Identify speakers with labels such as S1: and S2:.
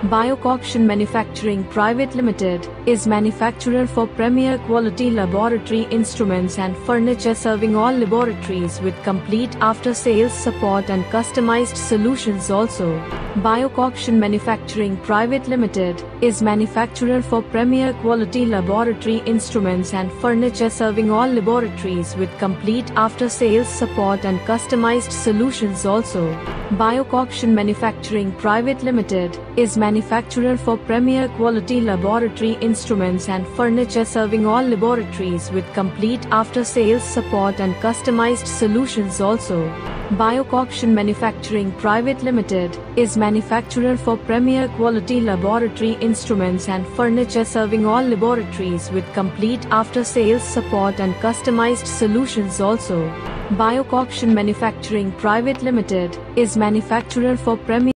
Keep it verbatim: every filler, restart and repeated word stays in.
S1: Biocoction Manufacturing Private Limited is manufacturer for premier quality laboratory instruments and furniture, serving all laboratories with complete after-sales support and customized solutions also. Biocoction Manufacturing Private Limited is manufacturer for premier quality laboratory instruments and furniture, serving all laboratories with complete after-sales support and customized solutions also. Biocoction Manufacturing Private Limited is manufacturer for premier quality laboratory instruments and furniture, serving all laboratories with complete after-sales support and customized solutions also. Biocoction Manufacturing Private Limited is manufacturer for premier quality laboratory instruments and furniture, serving all laboratories with complete after-sales support and customized solutions also. Biocoction Manufacturing Private Limited is manufacturer for premier